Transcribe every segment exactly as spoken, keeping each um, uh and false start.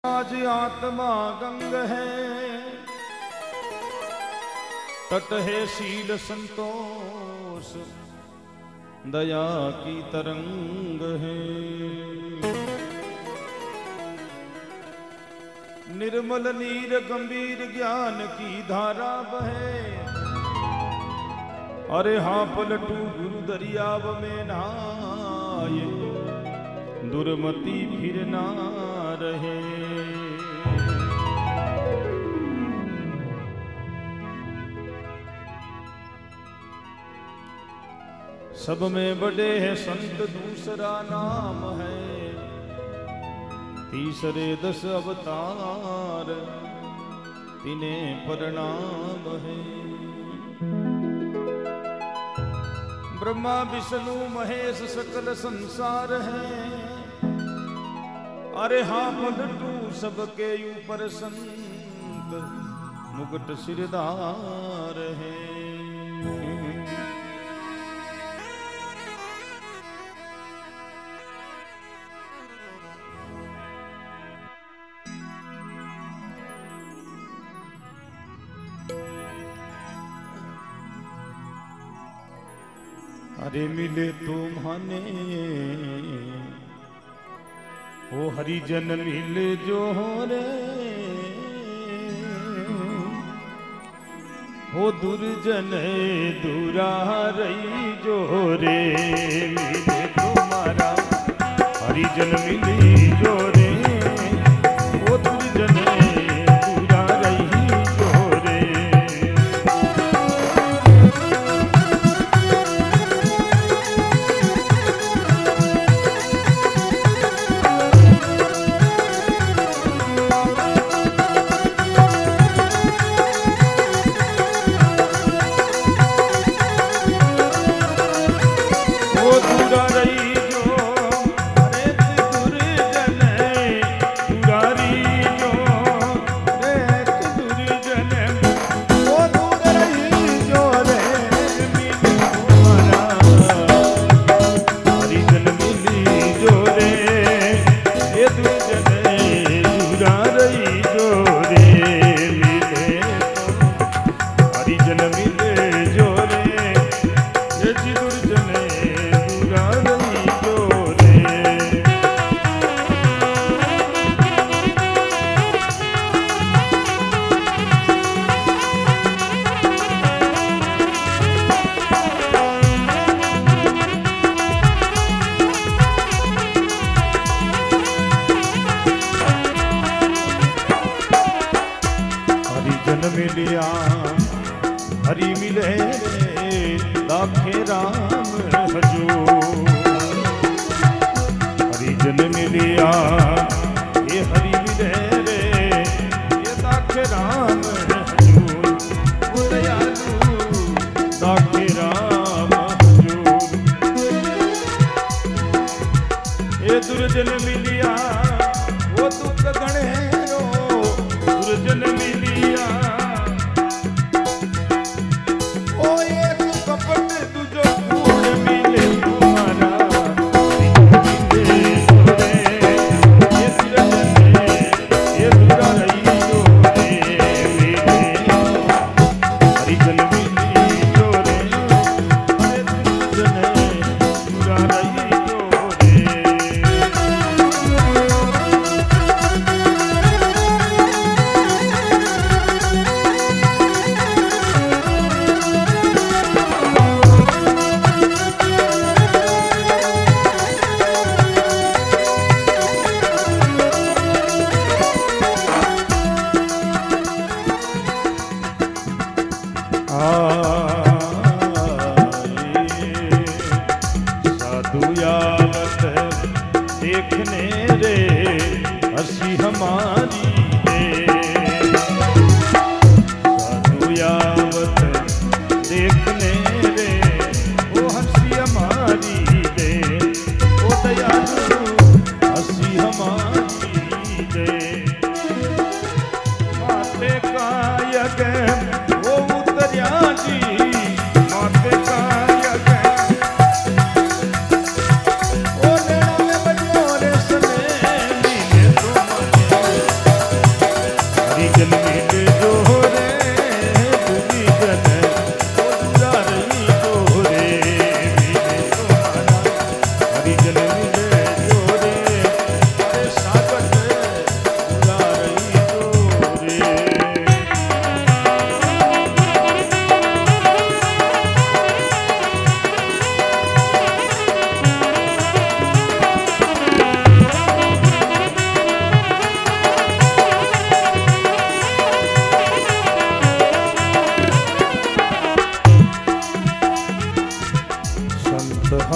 आज आत्मा गंग है, तट है शील संतोष, दया की तरंग है। निर्मल नीर गंभीर ज्ञान की धारा बहे, अरे हाँ पलटू गुरु दरियाव में नहाए, दुर्मति फिर ना रहे। सब में बड़े हैं संत दूसरा नाम है, तीसरे दस अवतार तिन्हें प्रणाम है। ब्रह्मा विष्णु महेश सकल संसार है, अरे हाँ पलटू सबके ऊपर संत मुकुट सिरदार है। अरे मिले तुम्हाने ओ हरिजन मिले जो रे, ओ दुर्जन दूरा रही जो रे। मिले तुम्हारा हरिजन मिली जो रे, ओ दुर्जन दूरा रही जो रे। हरि मिले लाखे राम हजूर, हरिजन मिलिया ये हरि मिले रे ये लाखे राम हजूर। वो दयालु लाखे राम हजूर, ये दुर्जन मिलिया वो दुख गणेरो, दुर्जन मिलिया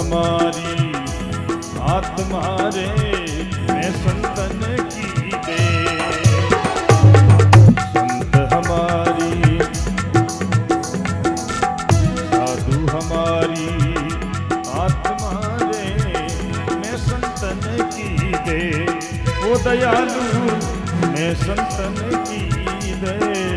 हमारी आत्मा रे मैं संतन की दे। संत हमारी साधु हमारी आत्मा रे मैं संतन की दे। ओ दयालु मैं संतन की दे।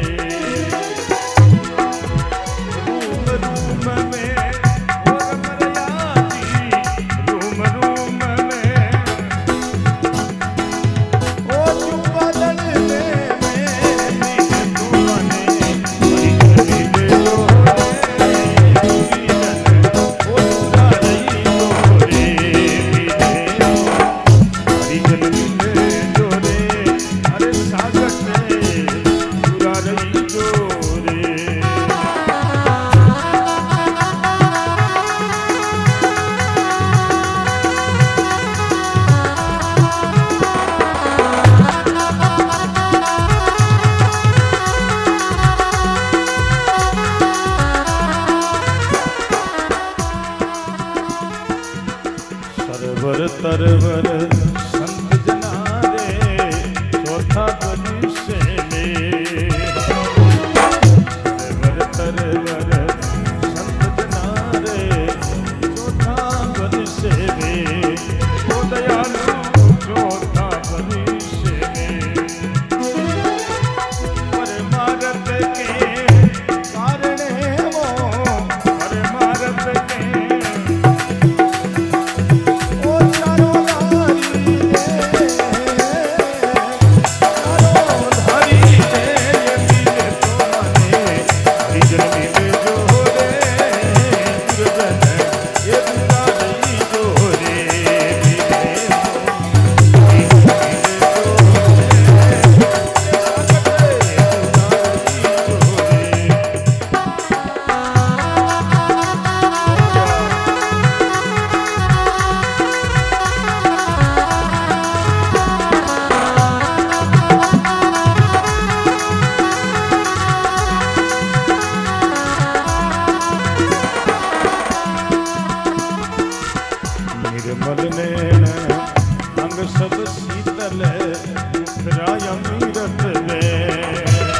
तरवर संत जना रे चौथा बरिसे में। तरवर तरवर संत जना रे चौथा बरिसे में। ओ दयालु चौथा बरिसे में। परमारथ के कारण वो परमारथ के निर्मल नैन अंग सब शीतल मुखराय अमृत में।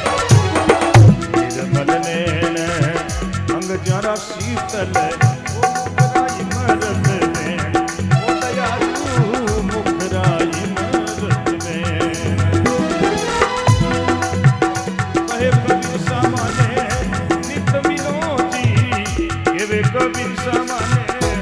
निर्मल नैन अंग जरा शीतल मुखराय अमृत में। ओ दयालु मुखराय अमृत में। कहे कबीर सामाने नित विनोदी ये वे कबीर सामाने।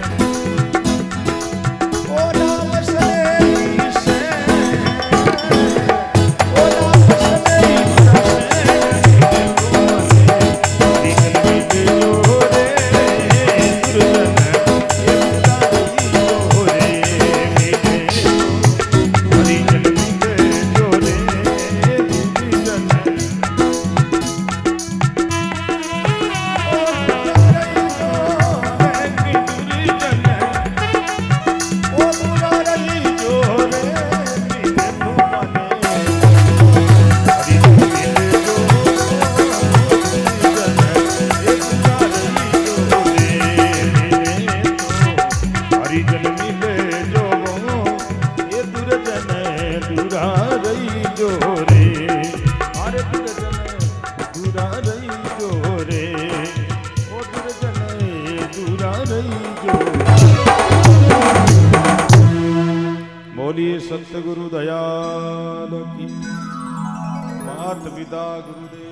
बोलिए सतगुरु दयाल की। मात पिता गुरुदेव।